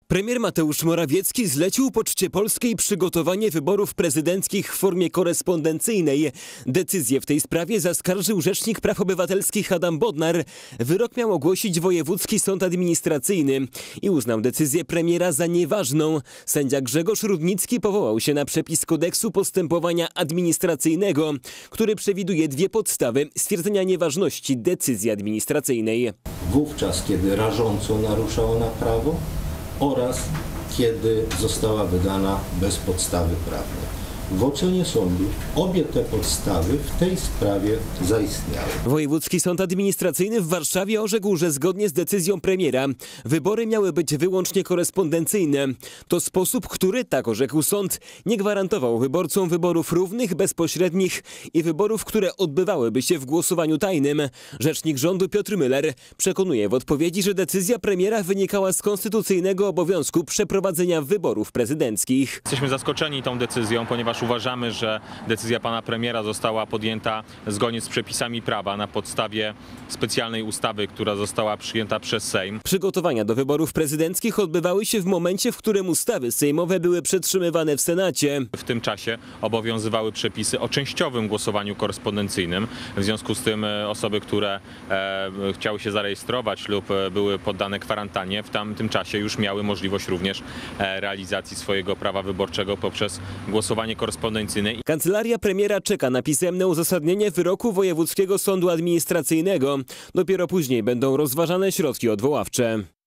Premier Mateusz Morawiecki zlecił Poczcie Polskiej przygotowanie wyborów prezydenckich w formie korespondencyjnej. Decyzję w tej sprawie zaskarżył Rzecznik Praw Obywatelskich Adam Bodnar. Wyrok miał ogłosić Wojewódzki Sąd Administracyjny i uznał decyzję premiera za nieważną. Sędzia Grzegorz Rudnicki powołał się na przepis kodeksu postępowania administracyjnego, który przewiduje dwie podstawy stwierdzenia nieważności decyzji administracyjnej. Wówczas, kiedy rażąco narusza ona prawo oraz kiedy została wydana bez podstawy prawnej. W ocenie sądu obie te podstawy w tej sprawie zaistniały. Wojewódzki Sąd Administracyjny w Warszawie orzekł, że zgodnie z decyzją premiera wybory miały być wyłącznie korespondencyjne. To sposób, który, tak orzekł sąd, nie gwarantował wyborcom wyborów równych, bezpośrednich i wyborów, które odbywałyby się w głosowaniu tajnym. Rzecznik rządu Piotr Müller przekonuje w odpowiedzi, że decyzja premiera wynikała z konstytucyjnego obowiązku przeprowadzenia wyborów prezydenckich. Jesteśmy zaskoczeni tą decyzją, ponieważ uważamy, że decyzja pana premiera została podjęta zgodnie z przepisami prawa na podstawie specjalnej ustawy, która została przyjęta przez Sejm. Przygotowania do wyborów prezydenckich odbywały się w momencie, w którym ustawy sejmowe były przetrzymywane w Senacie. W tym czasie obowiązywały przepisy o częściowym głosowaniu korespondencyjnym. W związku z tym osoby, które chciały się zarejestrować lub były poddane kwarantannie, w tamtym czasie już miały możliwość również realizacji swojego prawa wyborczego poprzez głosowanie korespondencyjne. Kancelaria premiera czeka na pisemne uzasadnienie wyroku Wojewódzkiego Sądu Administracyjnego. Dopiero później będą rozważane środki odwoławcze.